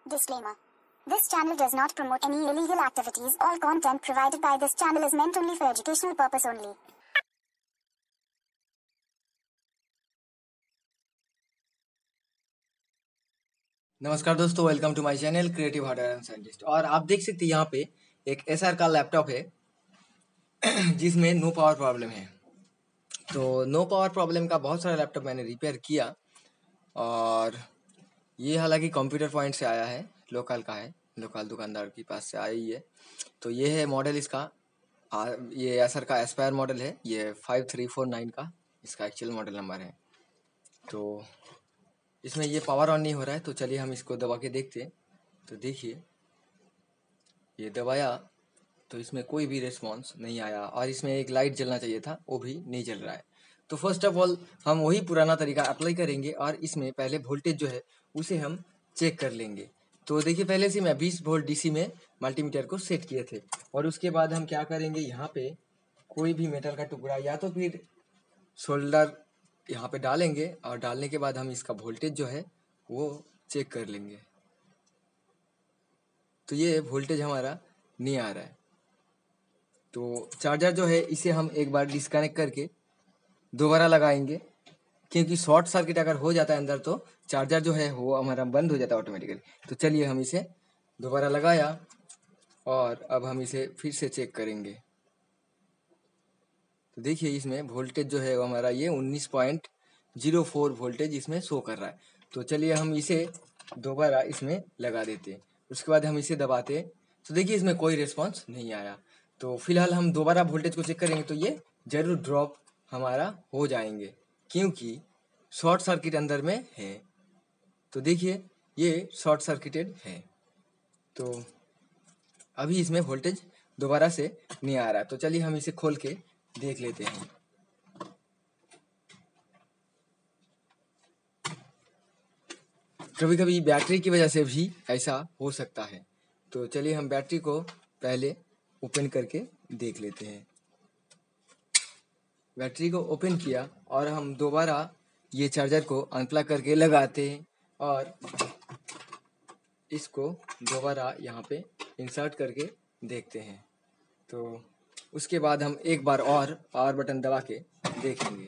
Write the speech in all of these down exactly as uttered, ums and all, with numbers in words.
Disclaimer. This channel does not promote any illegal activities. All content provided by this channel is meant only for educational purpose only. नमस्कार दोस्तों, welcome to my channel creative hardware and scientist. और आप देख सकते हैं यहाँ पे एक एसआर का लैपटॉप है जिसमें नो पावर प्रॉब्लम है। तो नो पावर प्रॉब्लम का बहुत सारा लैपटॉप मैंने रिपेयर किया और ये हालांकि कंप्यूटर पॉइंट से आया है, लोकल का है, लोकल दुकानदार के पास से आई है। तो ये है मॉडल इसका, आ, ये एसआर का एस्पायर मॉडल है, ये फाइव थ्री फोर नाइन का इसका एक्चुअल मॉडल नंबर है। तो इसमें ये पावर ऑन नहीं हो रहा है, तो चलिए हम इसको दबा के देखते हैं। तो देखिए, ये दबाया तो इसमें कोई भी रिस्पॉन्स नहीं आया और इसमें एक लाइट जलना चाहिए था, वो भी नहीं जल रहा है। तो फर्स्ट ऑफ ऑल हम वही पुराना तरीका अप्लाई करेंगे और इसमें पहले वोल्टेज जो है उसे हम चेक कर लेंगे। तो देखिए, पहले से मैं बीस वोल्ट डीसी में मल्टीमीटर को सेट किए थे और उसके बाद हम क्या करेंगे, यहाँ पे कोई भी मेटल का टुकड़ा या तो फिर सोल्डर यहाँ पे डालेंगे और डालने के बाद हम इसका वोल्टेज जो है वो चेक कर लेंगे। तो ये वोल्टेज हमारा नहीं आ रहा है, तो चार्जर जो है इसे हम एक बार डिस्कनेक्ट करके दोबारा लगाएंगे, क्योंकि शॉर्ट सर्किट अगर हो जाता है अंदर तो चार्जर जो है वो हमारा बंद हो जाता है ऑटोमेटिकली। तो चलिए हम इसे दोबारा लगाया और अब हम इसे फिर से चेक करेंगे। तो देखिए, इसमें वोल्टेज जो है वो हमारा ये उन्नीस पॉइंट जीरो फोर वोल्टेज इसमें शो कर रहा है। तो चलिए हम इसे दोबारा इसमें लगा देते हैं, उसके बाद हम इसे दबाते हैं। तो देखिए, इसमें कोई रिस्पांस नहीं आया। तो फिलहाल हम दोबारा वोल्टेज को चेक करेंगे तो ये जरूर ड्रॉप हमारा हो जाएंगे, क्योंकि शॉर्ट सर्किट अंदर में है। तो देखिए, ये शॉर्ट सर्किटेड है, तो अभी इसमें वोल्टेज दोबारा से नहीं आ रहा है। तो चलिए हम इसे खोल के देख लेते हैं। कभी कभी बैटरी की वजह से भी ऐसा हो सकता है। तो चलिए हम बैटरी को पहले ओपन करके देख लेते हैं। बैटरी को ओपन किया और हम दोबारा ये चार्जर को अनप्लग करके लगाते हैं और इसको दोबारा यहाँ पे इंसर्ट करके देखते हैं। तो उसके बाद हम एक बार और पावर बटन दबा के देखेंगे,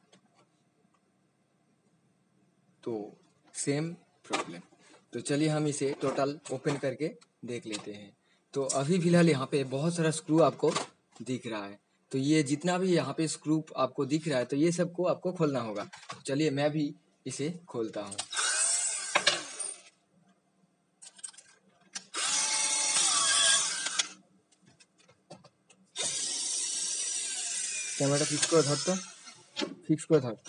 तो सेम प्रॉब्लम। तो चलिए हम इसे टोटल ओपन करके देख लेते हैं। तो अभी फिलहाल यहाँ पे बहुत सारा स्क्रू आपको दिख रहा है। तो ये जितना भी यहाँ पे स्क्रू आपको दिख रहा है, तो ये सबको आपको खोलना होगा। तो चलिए मैं भी इसे खोलता हूँ। कैमरा फिक्स করে ধর, তো ফিক্স করে ধর।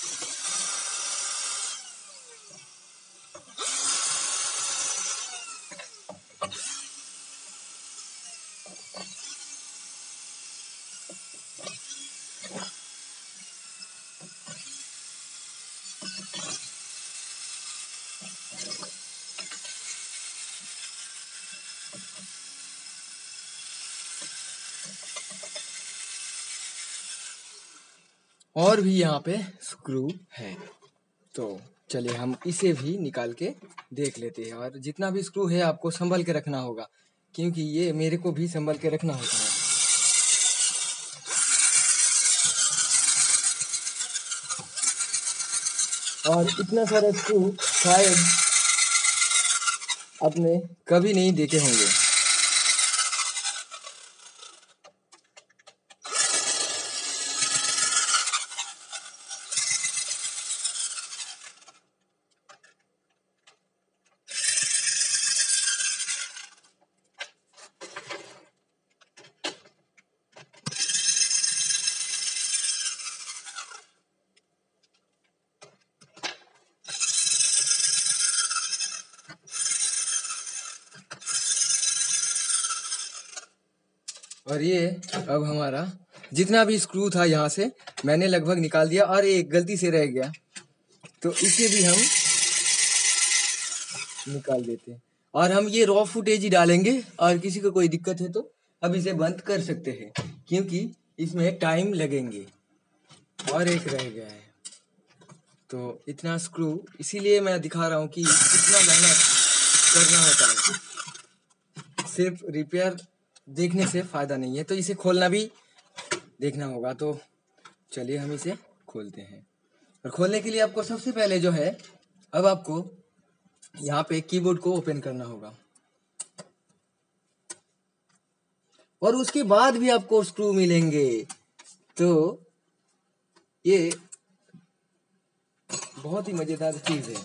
और भी यहाँ पे स्क्रू है, तो चलिए हम इसे भी निकाल के देख लेते हैं। और जितना भी स्क्रू है आपको संभल के रखना होगा, क्योंकि ये मेरे को भी संभल के रखना होता है। और इतना सारा स्क्रू शायद आपने कभी नहीं देखे होंगे। और ये अब हमारा जितना भी स्क्रू था यहाँ से मैंने लगभग निकाल दिया और एक गलती से रह गया, तो इसे भी हम निकाल देते हैं। और हम ये रॉ फुटेज ही डालेंगे और किसी को कोई दिक्कत है तो अब इसे बंद कर सकते हैं, क्योंकि इसमें टाइम लगेंगे। और एक रह गया है, तो इतना स्क्रू इसीलिए मैं दिखा रहा हूँ कि कितना मेहनत करना होता है, सिर्फ रिपेयर देखने से फायदा नहीं है, तो इसे खोलना भी देखना होगा। तो चलिए हम इसे खोलते हैं। और खोलने के लिए आपको सबसे पहले जो है, अब आपको यहाँ पे कीबोर्ड को ओपन करना होगा, और उसके बाद भी आपको स्क्रू मिलेंगे। तो ये बहुत ही मजेदार चीज है।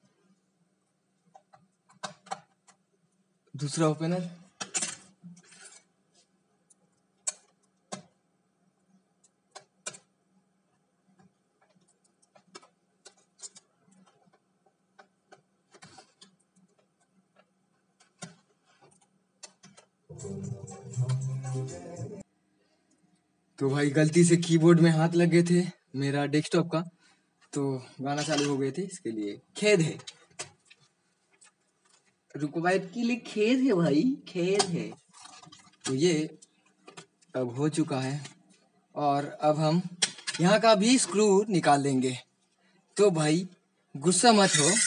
दूसरा ओपनर, तो भाई गलती से कीबोर्ड में हाथ लग गए थे मेरा डेस्कटॉप का, तो गाना चालू हो गए थे, इसके लिए खेद है। रुको भाई, के लिए खेद है भाई, खेद है। तो ये अब हो चुका है, और अब हम यहाँ का भी स्क्रू निकाल देंगे। तो भाई गुस्सा मत हो,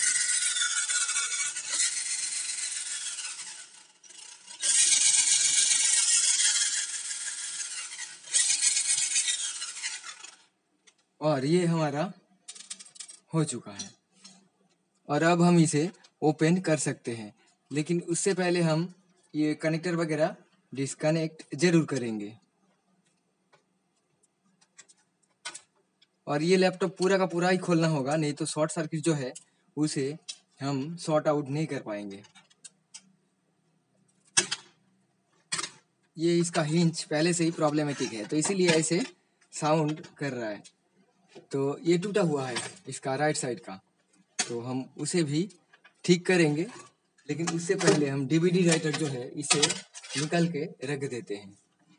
और ये हमारा हो चुका है, और अब हम इसे ओपन कर सकते हैं। लेकिन उससे पहले हम ये कनेक्टर वगैरह डिस्कनेक्ट जरूर करेंगे। और ये लैपटॉप पूरा का पूरा ही खोलना होगा, नहीं तो शॉर्ट सर्किट जो है उसे हम सॉर्ट आउट नहीं कर पाएंगे। ये इसका हिंज पहले से ही प्रॉब्लमेटिक है, तो इसीलिए ऐसे साउंड कर रहा है। तो ये टूटा हुआ है इसका राइट साइड का, तो हम उसे भी ठीक करेंगे। लेकिन उससे पहले हम डीवीडी राइटर जो है इसे निकाल के रख देते हैं।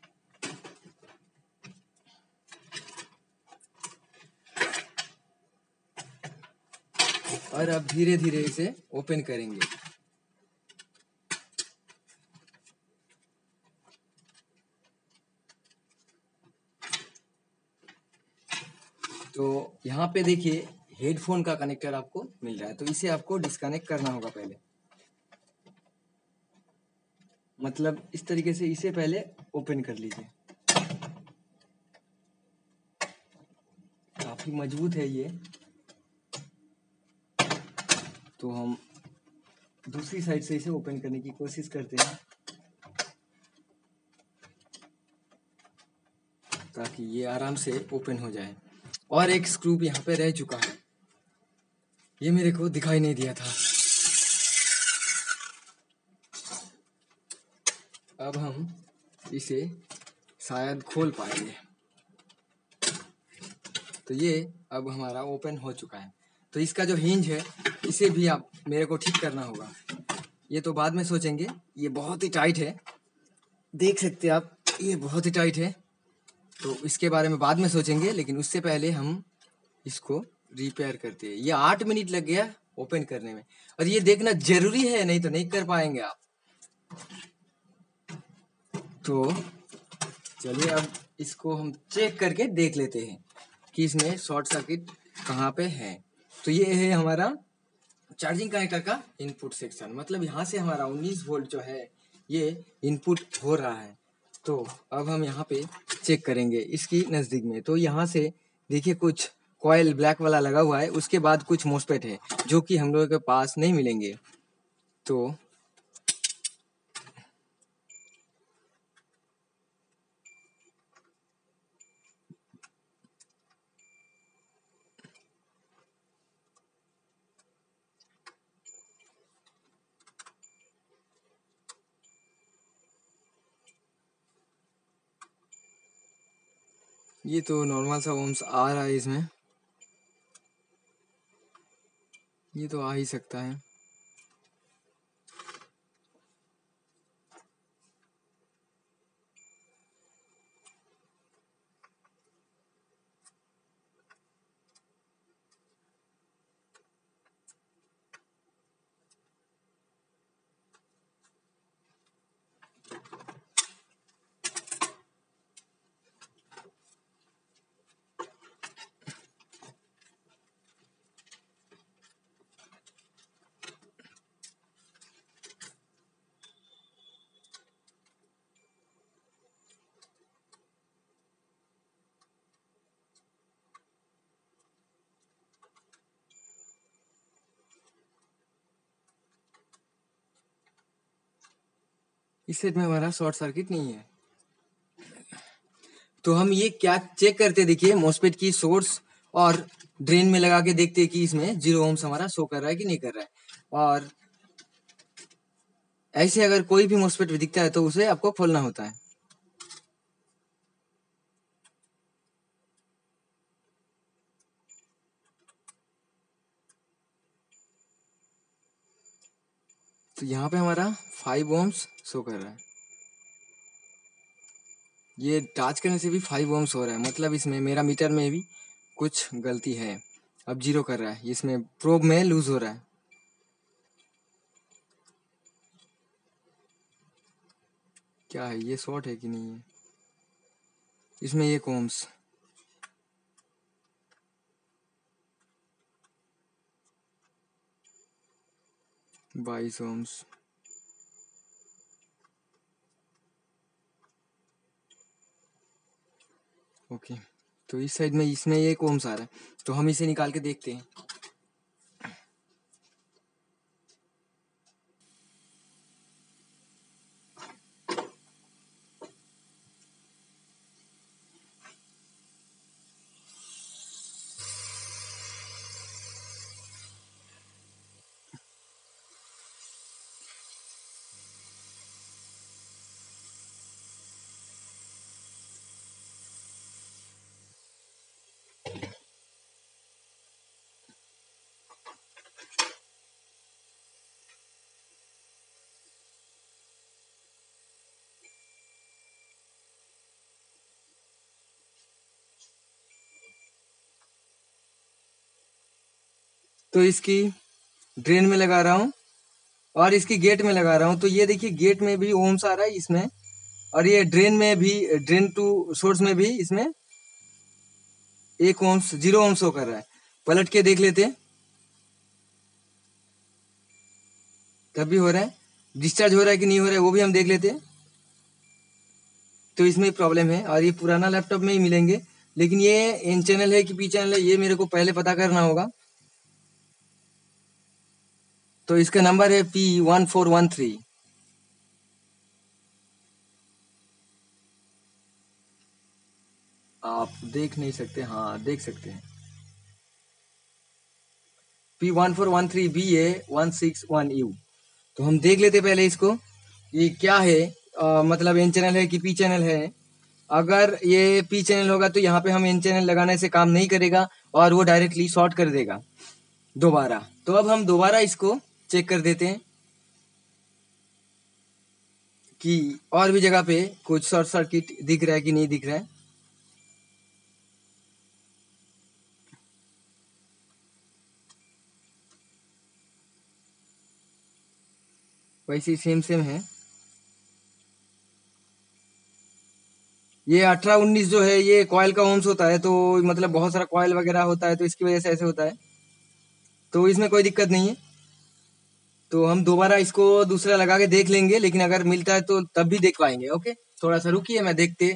और अब धीरे धीरे इसे ओपन करेंगे। तो यहाँ पे देखिए हेडफोन का कनेक्टर आपको मिल रहा है, तो इसे आपको डिस्कनेक्ट करना होगा पहले। मतलब इस तरीके से इसे पहले ओपन कर लीजिए। काफी मजबूत है ये। तो हम दूसरी साइड से इसे ओपन करने की कोशिश करते हैं, ताकि ये आराम से ओपन हो जाए। और एक स्क्रू यहाँ पे रह चुका है, ये मेरे को दिखाई नहीं दिया था। अब हम इसे शायद खोल पाएंगे। तो ये अब हमारा ओपन हो चुका है। तो इसका जो हिंज है इसे भी आप मेरे को ठीक करना होगा। ये तो बाद में सोचेंगे, ये बहुत ही टाइट है, देख सकते हैं आप, ये बहुत ही टाइट है। तो इसके बारे में बाद में सोचेंगे, लेकिन उससे पहले हम इसको रिपेयर करते हैं। ये आठ मिनट लग गया ओपन करने में, और ये देखना जरूरी है, नहीं तो नहीं कर पाएंगे आप। तो चलिए अब इसको हम चेक करके देख लेते हैं कि इसमें शॉर्ट सर्किट कहाँ पे है। तो ये है हमारा चार्जिंग कनेक्टर का इनपुट सेक्शन, मतलब यहाँ से हमारा उन्नीस वोल्ट जो है ये इनपुट हो रहा है। तो अब हम यहाँ पे चेक करेंगे इसकी नज़दीक में। तो यहाँ से देखिए कुछ कॉयल ब्लैक वाला लगा हुआ है, उसके बाद कुछ मोस्फेट है जो कि हम लोगों के पास नहीं मिलेंगे। तो ये तो नॉर्मल सा ओम्स आ रहा है इसमें, ये तो आ ही सकता है। इस सेट में हमारा शॉर्ट सर्किट नहीं है। तो हम ये क्या चेक करते, देखिए मॉस्फेट की सोर्स और ड्रेन में लगा के देखते हैं कि इसमें जीरो ओम्स हमारा शो कर रहा है कि नहीं कर रहा है। और ऐसे अगर कोई भी मॉस्फेट दिखता है तो उसे आपको खोलना होता है। तो यहाँ पे हमारा फाइव ओम्स शो कर रहा है, ये टच करने से भी फाइव ओम्स हो रहा है, मतलब इसमें मेरा मीटर में भी कुछ गलती है। अब जीरो कर रहा है, इसमें प्रोब में लूज हो रहा है। क्या है ये, शॉर्ट है कि नहीं है? इसमें एक ओम्स, बाईस ओम्स, ओके। तो इस साइड में इसमें एक ओम्स आ रहा है, तो हम इसे निकाल के देखते हैं। तो इसकी ड्रेन में लगा रहा हूँ और इसकी गेट में लगा रहा हूँ, तो ये देखिए गेट में भी ओम्स आ रहा है इसमें, और ये ड्रेन में भी, ड्रेन टू सोर्स में भी इसमें एक ओम्स, जीरो ओम्स शो कर रहा है। पलट के देख लेते हैं, तब भी हो रहा है। डिस्चार्ज हो रहा है कि नहीं हो रहा है वो भी हम देख लेते हैं। तो इसमें प्रॉब्लम है, और ये पुराना लैपटॉप में ही मिलेंगे, लेकिन ये एन चैनल है कि पी चैनल है ये मेरे को पहले पता करना होगा। तो इसका नंबर है P one four one three. आप देख नहीं सकते, हाँ देख सकते हैं, P one four one three B A one six one U. तो हम देख लेते पहले इसको, ये क्या है, आ, मतलब एन चैनल है कि पी चैनल है। अगर ये पी चैनल होगा तो यहाँ पे हम एन चैनल लगाने से काम नहीं करेगा और वो डायरेक्टली शॉर्ट कर देगा दोबारा। तो अब हम दोबारा इसको चेक कर देते हैं कि और भी जगह पे कुछ शॉर्ट सर्किट दिख रहा है कि नहीं दिख रहा है। वैसे सेम सेम है। ये अठारह उन्नीस जो है ये कॉयल का ओम्स होता है, तो मतलब बहुत सारा कॉयल वगैरह होता है तो इसकी वजह से ऐसे होता है, तो इसमें कोई दिक्कत नहीं है। तो हम दोबारा इसको दूसरा लगा के देख लेंगे, लेकिन अगर मिलता है तो तब भी देख पाएंगे। ओके, थोड़ा सा रुकिए, मैं देखते।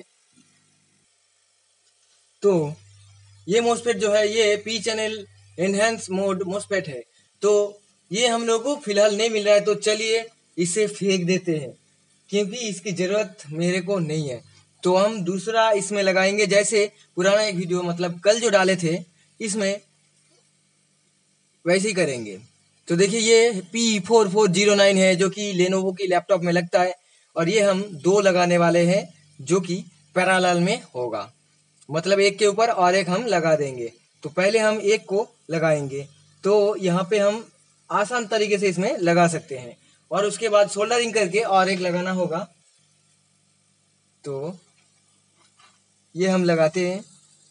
तो ये मोस्फेट जो है ये P channel enhance mode MOSFET है, तो ये हम लोग को फिलहाल नहीं मिल रहा है, तो चलिए इसे फेंक देते हैं क्योंकि इसकी जरूरत मेरे को नहीं है। तो हम दूसरा इसमें लगाएंगे, जैसे पुराना एक वीडियो मतलब कल जो डाले थे इसमें वैसे ही करेंगे। तो देखिए ये P four four zero nine है जो कि लेनोवो की लैपटॉप में लगता है, और ये हम दो लगाने वाले हैं जो कि पैरेलल में होगा, मतलब एक के ऊपर और एक हम लगा देंगे। तो पहले हम एक को लगाएंगे, तो यहाँ पे हम आसान तरीके से इसमें लगा सकते हैं, और उसके बाद सोल्डरिंग करके और एक लगाना होगा। तो ये हम लगाते हैं।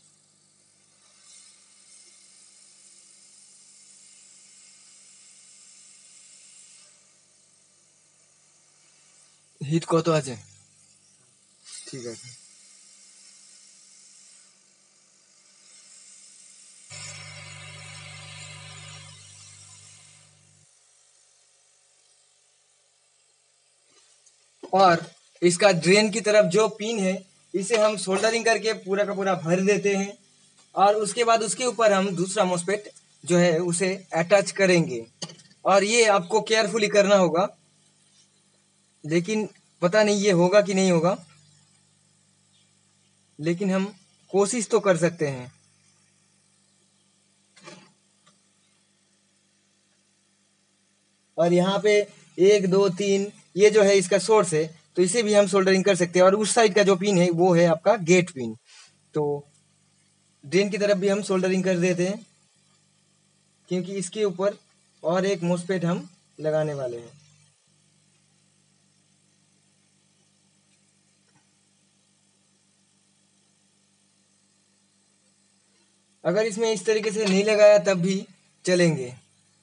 হিট কত আছে? ঠিক আছে। और इसका ड्रेन की तरफ जो पिन है इसे हम सोल्डरिंग करके पूरा का पूरा भर देते हैं, और उसके बाद उसके ऊपर हम दूसरा मोस्फेट जो है उसे अटैच करेंगे, और ये आपको केयरफुली करना होगा, लेकिन पता नहीं ये होगा कि नहीं होगा, लेकिन हम कोशिश तो कर सकते हैं। और यहाँ पे एक दो तीन ये जो है इसका सोर्स है, तो इसे भी हम सोल्डरिंग कर सकते हैं। और उस साइड का जो पिन है वो है आपका गेट पिन, तो ड्रेन की तरफ भी हम सोल्डरिंग कर देते हैं, क्योंकि इसके ऊपर और एक मोस्फेट हम लगाने वाले हैं। अगर इसमें इस तरीके से नहीं लगाया तब भी चलेंगे।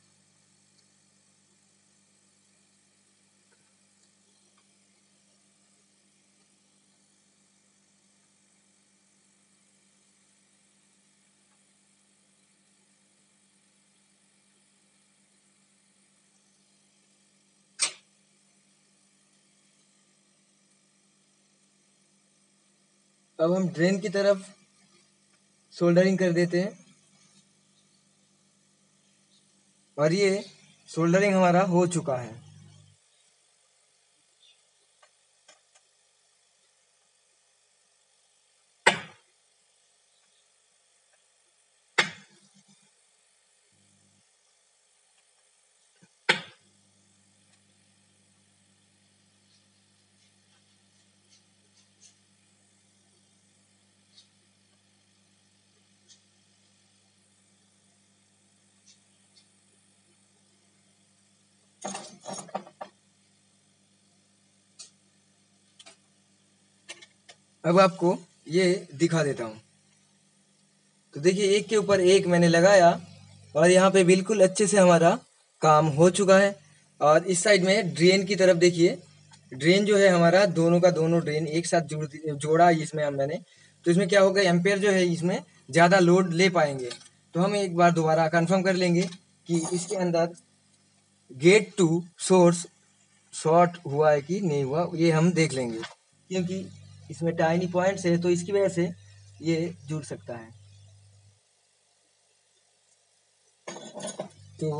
अब हम ड्रेन की तरफ सोल्डरिंग कर देते हैं, और ये सोल्डरिंग हमारा हो चुका है। अब आपको ये दिखा देता हूँ। तो देखिए एक के ऊपर एक मैंने लगाया, और यहाँ पे बिल्कुल अच्छे से हमारा काम हो चुका है। और इस साइड में ड्रेन की तरफ देखिए, ड्रेन जो है हमारा दोनों का दोनों ड्रेन एक साथ जोड़ जोड़ा इसमें हम मैंने। तो इसमें क्या होगा, एम्पेयर जो है इसमें ज़्यादा लोड ले पाएंगे। तो हम एक बार दोबारा कंफर्म कर लेंगे कि इसके अंदर गेट टू सोर्स शॉर्ट हुआ है कि नहीं हुआ, ये हम देख लेंगे, क्योंकि इसमें टाइनी पॉइंट्स है तो इसकी वजह से ये जुड़ सकता है। तो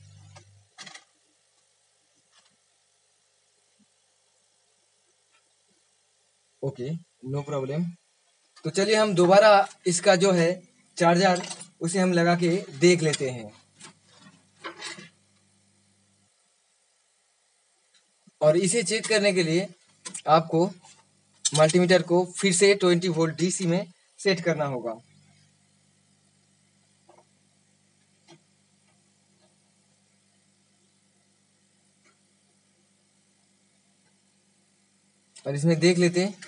ओके, नो प्रॉब्लम। तो चलिए हम दोबारा इसका जो है चार्जर उसे हम लगा के देख लेते हैं। और इसे चेक करने के लिए आपको मल्टीमीटर को फिर से ट्वेंटी वोल्ट डीसी में सेट करना होगा। और इसमें देख लेते हैं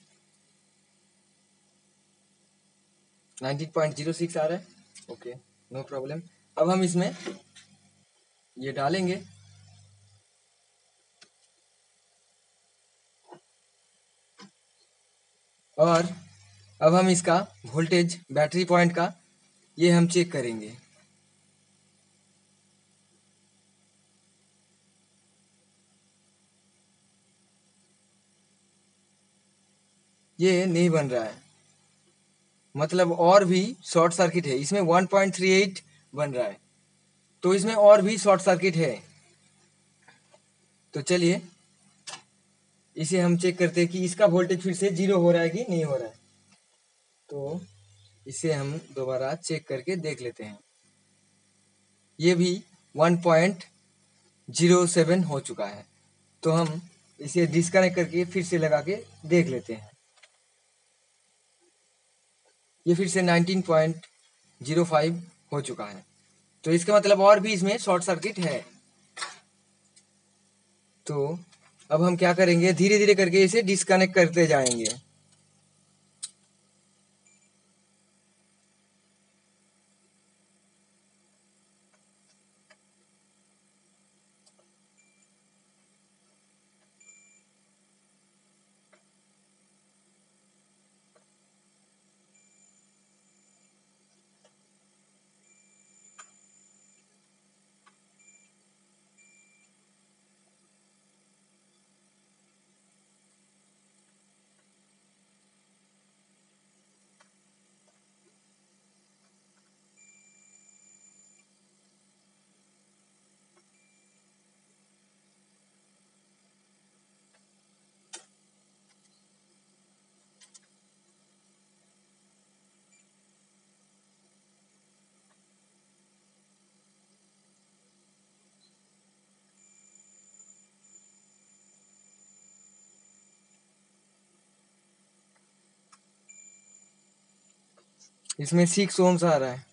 नाइनटीन पॉइंट ज़ीरो सिक्स आ रहा है। Okay, no problem. अब हम इसमें ये डालेंगे, और अब हम इसका वोल्टेज बैटरी पॉइंट का ये हम चेक करेंगे। ये नहीं बन रहा है, मतलब और भी शॉर्ट सर्किट है। इसमें वन पॉइंट थ्री एट बन रहा है, तो इसमें और भी शॉर्ट सर्किट है। तो चलिए इसे हम चेक करते हैं कि इसका वोल्टेज फिर से जीरो हो रहा है कि नहीं हो रहा है। तो इसे हम दोबारा चेक करके देख लेते हैं। ये भी वन पॉइंट ज़ीरो सेवन हो चुका है। तो हम इसे डिस्कनेक्ट करके फिर से लगा के देख लेते हैं। ये फिर से नाइनटीन पॉइंट ज़ीरो फाइव हो चुका है, तो इसका मतलब और भी इसमें शॉर्ट सर्किट है। तो अब हम क्या करेंगे, धीरे धीरे करके इसे डिस्कनेक्ट करते जाएंगे। इसमें सिक्स ओम्स आ रहा है।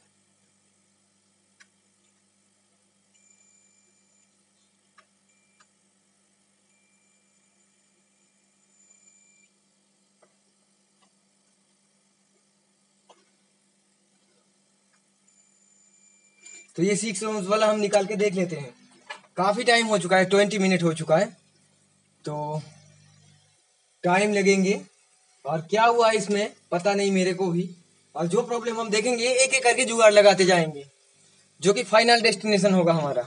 तो ये सिक्स ओम्स वाला हम निकाल के देख लेते हैं। काफी टाइम हो चुका है, ट्वेंटी मिनट हो चुका है, तो टाइम लगेंगे और क्या हुआ इसमें पता नहीं मेरे को भी। और जो प्रॉब्लम हम देखेंगे एक एक करके जुगाड़ लगाते जाएंगे, जो कि फाइनल डेस्टिनेशन होगा हमारा।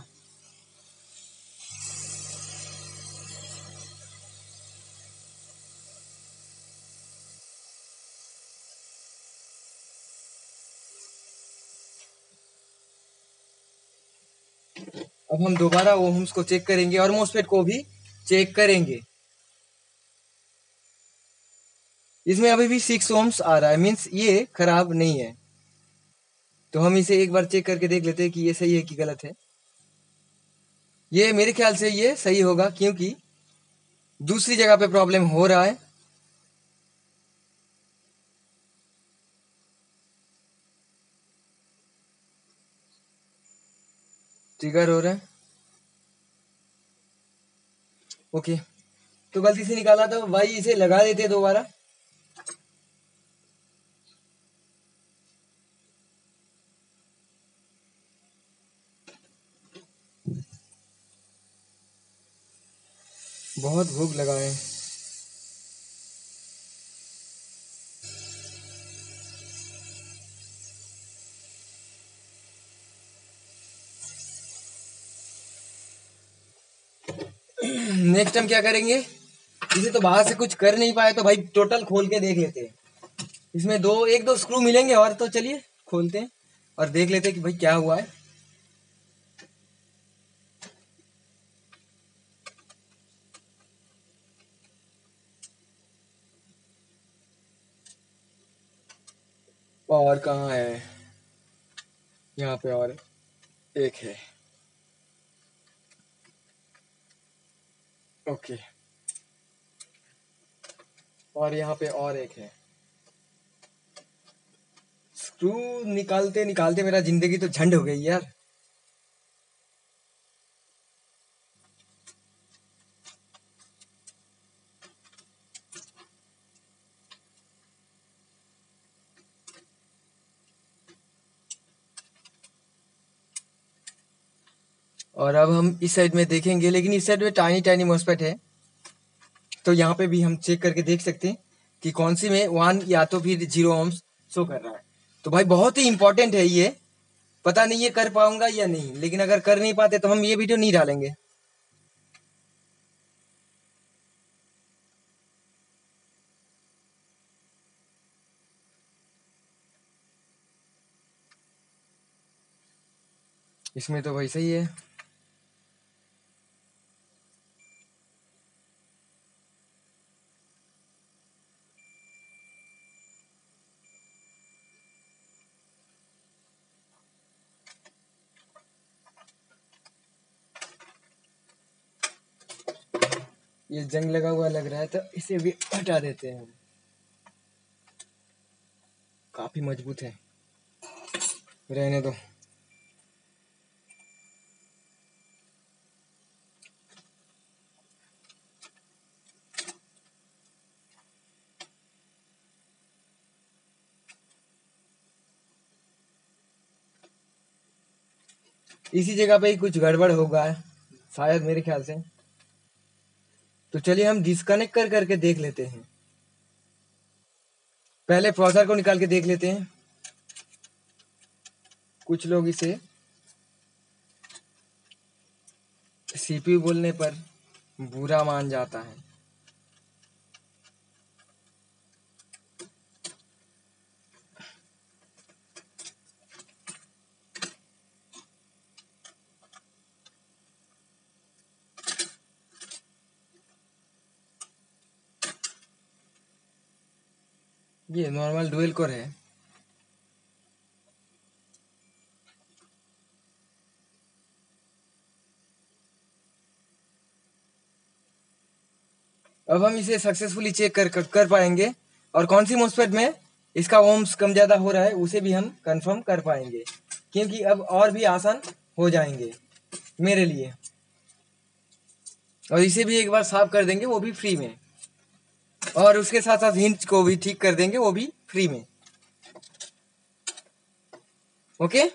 अब हम दोबारा ओम्स को चेक करेंगे और मॉस्फेट को भी चेक करेंगे। इसमें अभी भी सिक्स ओम्स आ रहा है, मीन्स ये खराब नहीं है। तो हम इसे एक बार चेक करके देख लेते हैं कि ये सही है कि गलत है। ये मेरे ख्याल से ये सही होगा, क्योंकि दूसरी जगह पे प्रॉब्लम हो रहा है। ट्रिगर हो रहा है, ओके। तो गलती से निकाला तो भाई इसे लगा देते दोबारा। बहुत भूख लगा है। नेक्स्ट टाइम क्या करेंगे, इसे तो बाहर से कुछ कर नहीं पाए तो भाई टोटल खोल के देख लेते हैं। इसमें दो एक दो स्क्रू मिलेंगे और, तो चलिए खोलते हैं और देख लेते हैं कि भाई क्या हुआ है। और कहाँ है, यहाँ पे और एक है, ओके। और यहाँ पे और एक है। स्क्रू निकालते निकालते मेरा जिंदगी तो झंड हो गई यार। और अब हम इस साइड में देखेंगे, लेकिन इस साइड में टाइनी टाइनी मॉस्फेट है, तो यहाँ पे भी हम चेक करके देख सकते हैं कि कौन सी में वन या तो फिर जीरो ओम्स शो कर रहा है। तो भाई बहुत ही इंपॉर्टेंट है ये, पता नहीं ये कर पाऊंगा या नहीं, लेकिन अगर कर नहीं पाते तो हम ये वीडियो नहीं डालेंगे। इसमें तो वैसा ही है। ये जंग लगा हुआ लग रहा है, तो इसे भी हटा देते हैं। काफी मजबूत है, रहने दो। इसी जगह पे ही कुछ गड़बड़ होगा शायद, मेरे ख्याल से। तो चलिए हम डिस्कनेक्ट कर करके देख लेते हैं। पहले प्रोसेसर को निकाल के देख लेते हैं। कुछ लोग इसे सीपीयू बोलने पर बुरा मान जाता है। ये नॉर्मल डुअल कोर है। अब हम इसे सक्सेसफुली चेक कर कर पाएंगे। और कौन सी मॉस्फेट में इसका ओम्स कम ज़्यादा हो रहा है उसे भी हम कंफर्म कर पाएंगे, क्योंकि अब और भी आसान हो जाएंगे मेरे लिए। और इसे भी एक बार साफ कर देंगे, वो भी फ्री में, और उसके साथ साथ हिंज को भी ठीक कर देंगे, वो भी फ्री में। ओके,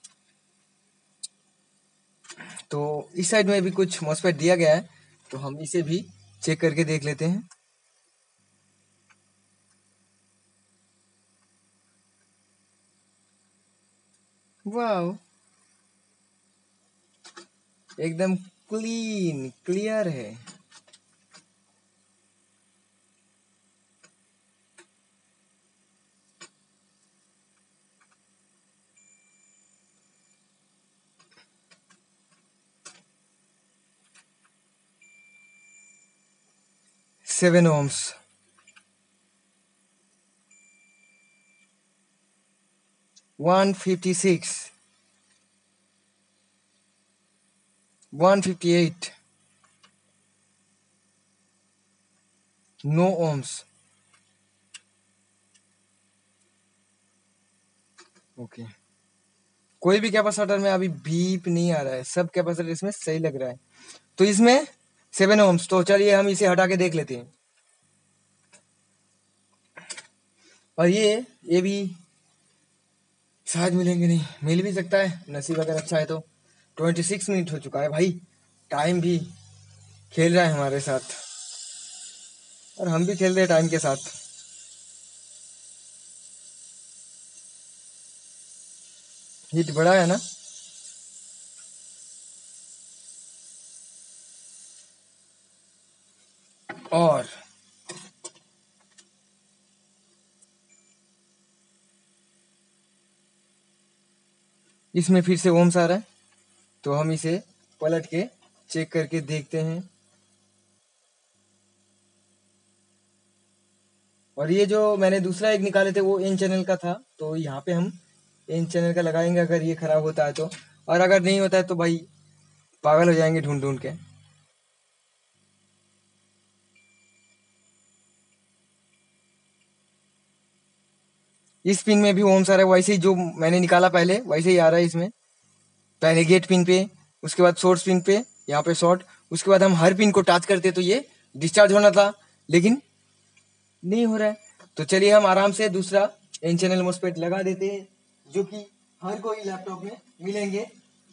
तो इस साइड में भी कुछ मॉस्फेट दिया गया है, तो हम इसे भी चेक करके देख लेते हैं। वाओ, एकदम क्लीन क्लियर है। Seven ohms, one fifty six, one fifty eight, no ohms. Okay, कोई भी कैपेसिटर में अभी बीप नहीं आ रहा है, सब कैपेसिटर इसमें सही लग रहा है। तो इसमें सेवन ओम्स, तो चलिए हम इसे हटा के देख लेते हैं। और ये ये भी शायद मिलेंगे नहीं, मिल भी सकता है, नसीब अगर अच्छा है तो। ट्वेंटी सिक्स मिनट हो चुका है भाई, टाइम भी खेल रहा है हमारे साथ, और हम भी खेल रहे हैं टाइम के साथ। हीट बड़ा है ना। और इसमें फिर से ओम्स आ रहा है, तो हम इसे पलट के चेक करके देखते हैं। और ये जो मैंने दूसरा एक निकाले थे वो एन चैनल का था, तो यहाँ पे हम एन चैनल का लगाएंगे अगर ये खराब होता है तो। और अगर नहीं होता है तो भाई पागल हो जाएंगे ढूंढ ढूंढ के। इस पिन में भी ओम्स आ रहा है, वैसे ही जो मैंने निकाला पहले वैसे ही आ रहा है इसमें। पहले गेट पिन पे, उसके बाद सोर्स पिन पे, यहाँ पे शॉर्ट, उसके बाद हम हर पिन को टच करते तो ये डिस्चार्ज होना था, लेकिन नहीं हो रहा है। तो चलिए हम आराम से दूसरा एन चैनल मोस्फेट लगा देते हैं, जो कि हर कोई लैपटॉप में मिलेंगे।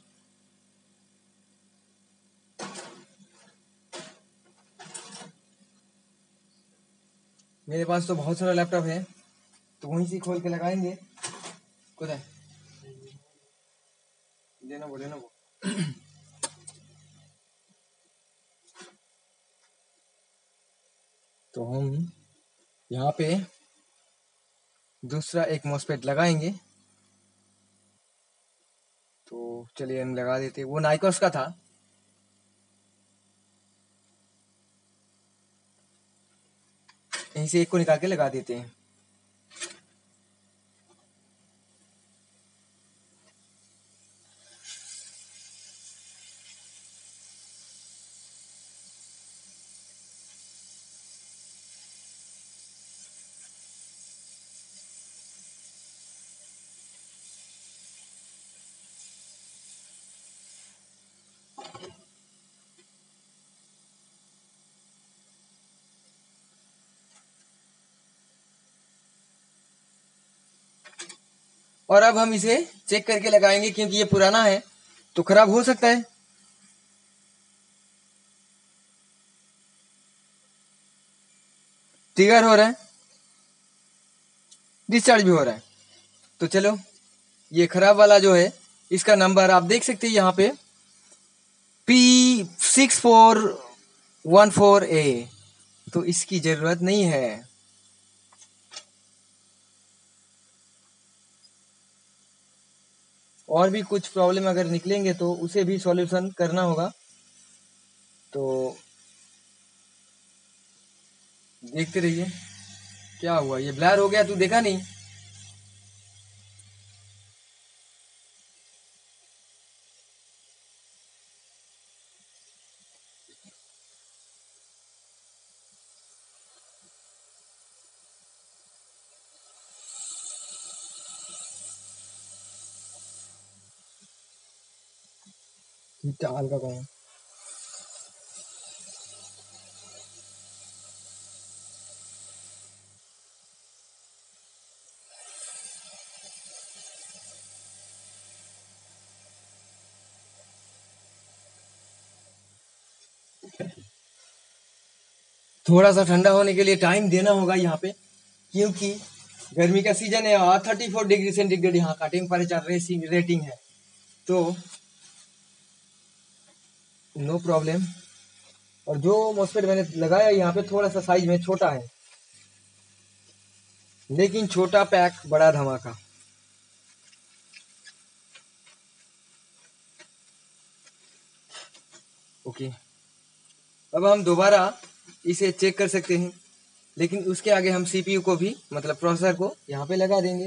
मेरे पास तो बहुत सारा लैपटॉप है, तो वहीं से खोल के लगाएंगे। कुछ देना वो देना वो तो हम यहाँ पे दूसरा एक मॉस्फेट लगाएंगे। तो चलिए हम लगा देते, वो नाइकोस का था। यहीं से एक को निकाल के लगा देते हैं। और अब हम इसे चेक करके लगाएंगे, क्योंकि ये पुराना है तो खराब हो सकता है। ट्रिगर हो रहा है, डिस्चार्ज भी हो रहा है। तो चलो, ये खराब वाला जो है इसका नंबर आप देख सकते हैं यहाँ पे, P six four one four A, तो इसकी जरूरत नहीं है। और भी कुछ प्रॉब्लम अगर निकलेंगे तो उसे भी सॉल्यूशन करना होगा। तो देखते रहिए। क्या हुआ, ये ब्लर हो गया, तू देखा नहीं? चाल का कौन थोड़ा सा ठंडा होने के लिए टाइम देना होगा यहाँ पे, क्योंकि गर्मी का सीजन है और थर्टी फोर डिग्री सेंटीग्रेड यहाँ का टेम्परेचर रेसिंग रेटिंग है, तो नो प्रॉब्लम। और जो मॉस्फेट मैंने लगाया यहाँ पे थोड़ा सा साइज में छोटा है, लेकिन छोटा पैक बड़ा धमाका। ओके, अब हम दोबारा इसे चेक कर सकते हैं, लेकिन उसके आगे हम सीपीयू को भी मतलब प्रोसेसर को यहाँ पे लगा देंगे।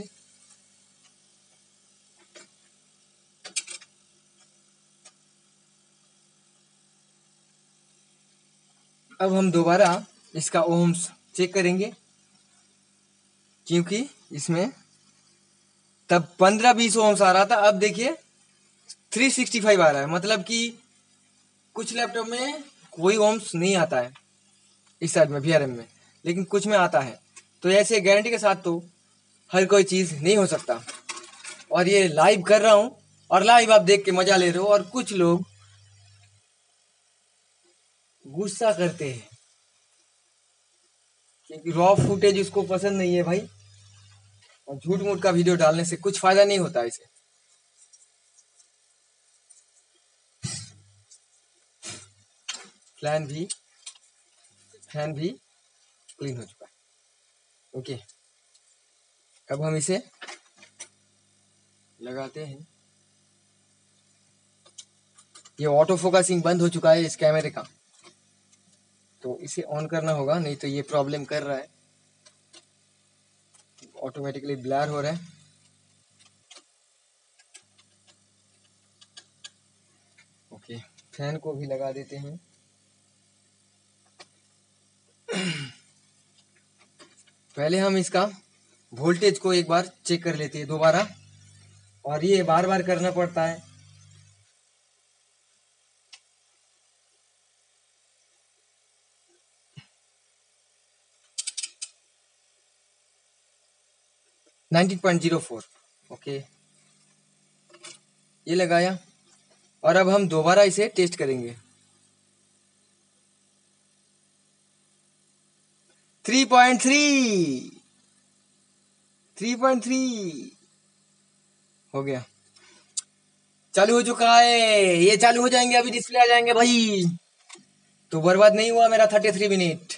अब हम दोबारा इसका ओम्स चेक करेंगे, क्योंकि इसमें तब पंद्रह बीस ओम्स आ रहा था, अब देखिए थ्री सिक्सटी फाइव आ रहा है। मतलब कि कुछ लैपटॉप में कोई ओम्स नहीं आता है इस साइड में वीआरएम में, लेकिन कुछ में आता है। तो ऐसे गारंटी के साथ तो हर कोई चीज़ नहीं हो सकता। और ये लाइव कर रहा हूँ और लाइव आप देख के मजा ले रहे हो, और कुछ लोग गुस्सा करते हैं क्योंकि रॉ फुटेज उसको पसंद नहीं है भाई, और झूठ मूठ का वीडियो डालने से कुछ फायदा नहीं होता इसे। फैन भी फैन भी क्लीन हो चुका है। ओके, अब हम इसे लगाते हैं। ये ऑटो फोकसिंग बंद हो चुका है इस कैमरे का, तो इसे ऑन करना होगा, नहीं तो ये प्रॉब्लम कर रहा है, ऑटोमेटिकली ब्लर हो रहा है। ओके, फैन को भी लगा देते हैं। पहले हम इसका वोल्टेज को एक बार चेक कर लेते हैं दोबारा, और ये बार बार करना पड़ता है। Nineteen point zero four. Okay, ये लगाया, और अब हम दोबारा इसे टेस्ट करेंगे। Three point three three point three हो गया, चालू हो चुका है। ये चालू हो जाएंगे, अभी डिस्प्ले आ जाएंगे भाई, तो बर्बाद नहीं हुआ मेरा थर्टी थ्री मिनट।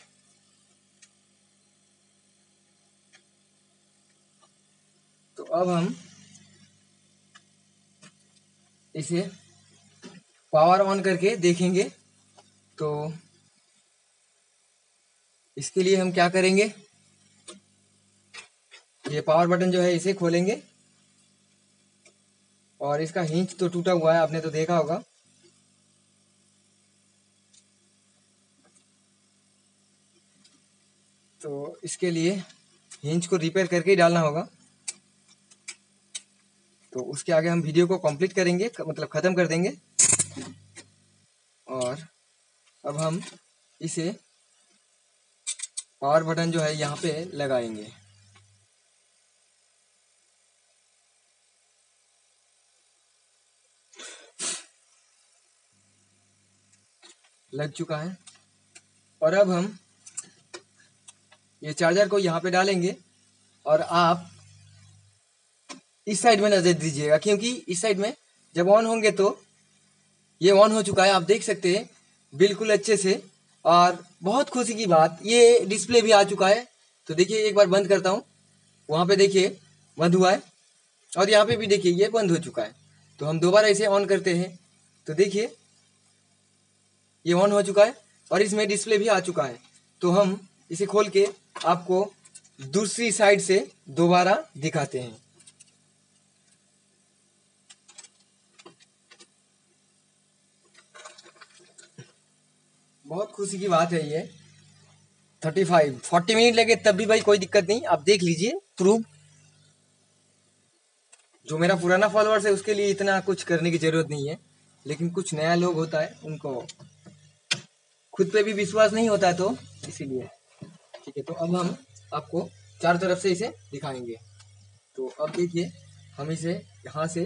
तो अब हम इसे पावर ऑन करके देखेंगे। तो इसके लिए हम क्या करेंगे, ये पावर बटन जो है इसे खोलेंगे, और इसका हिंज तो टूटा हुआ है, आपने तो देखा होगा। तो इसके लिए हिंज को रिपेयर करके ही डालना होगा। तो उसके आगे हम वीडियो को कंप्लीट करेंगे, मतलब ख़त्म कर देंगे। और अब हम इसे पावर बटन जो है यहाँ पे लगाएंगे। लग चुका है, और अब हम ये चार्जर को यहाँ पे डालेंगे, और आप इस साइड में नजर दीजिएगा, क्योंकि इस साइड में जब ऑन होंगे तो ये ऑन हो चुका है, आप देख सकते हैं बिल्कुल अच्छे से। और बहुत खुशी की बात, ये डिस्प्ले भी आ चुका है। तो देखिए, एक बार बंद करता हूँ, वहाँ पे देखिए बंद हुआ है, और यहाँ पे भी देखिए ये बंद हो चुका है। तो हम दोबारा इसे ऑन करते हैं, तो देखिए ये ऑन हो चुका है, और इसमें डिस्प्ले भी आ चुका है। तो हम इसे खोल के आपको दूसरी साइड से दोबारा दिखाते हैं। बहुत खुशी की बात है ये। थर्टी फाइव फोर्टी मिनट लगे तब भी भाई कोई दिक्कत नहीं, आप देख लीजिए प्रूफ। जो मेरा पुराना फॉलोअर्स है उसके लिए इतना कुछ करने की जरूरत नहीं है, लेकिन कुछ नया लोग होता है, उनको खुद पे भी विश्वास नहीं होता है, तो इसीलिए। ठीक है, तो अब हम आपको चारों तरफ से इसे दिखाएंगे। तो अब देखिए, हम इसे यहाँ से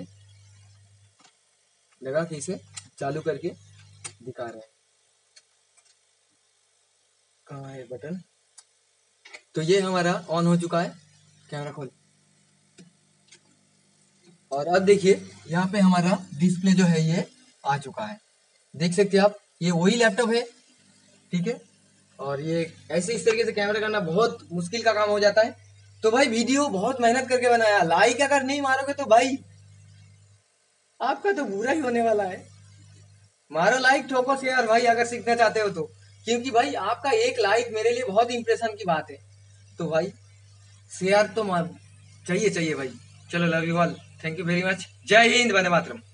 लगा के इसे चालू करके दिखा रहे हैं। कहाँ है बटन? तो ये हमारा ऑन हो चुका है। कैमरा खोल। और अब देखिए, यहाँ पे हमारा डिस्प्ले जो है ये आ चुका है। देख सकते हैं आप, ये वही लैपटॉप है। ठीक है, और ये ऐसे इस तरीके से कैमरा करना बहुत मुश्किल का काम हो जाता है। तो भाई वीडियो बहुत मेहनत करके बनाया, लाइक अगर नहीं मारोगे तो भाई आपका तो बुरा ही होने वाला है। मारो लाइक, ठोको शेयर भाई अगर सीखना चाहते हो तो, क्योंकि भाई आपका एक लाइक मेरे लिए बहुत इंप्रेशन की बात है। तो भाई शेयर तो मार चाहिए चाहिए भाई। चलो, love you all, thank you very much, जय हिंद, वंदे मातरम।